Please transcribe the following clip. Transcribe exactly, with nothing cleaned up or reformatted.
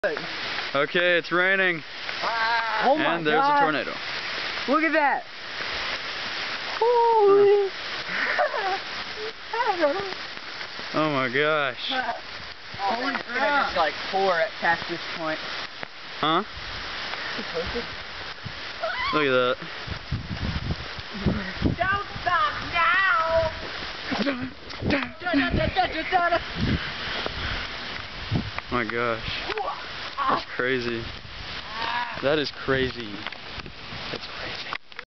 Okay, it's raining. Oh my and there's God. a tornado. Look at that. Holy. Oh my gosh. Oh, it's gonna just like pour at past this point. Huh? Look at that. Don't stop now! Oh my gosh. That's crazy. That is crazy.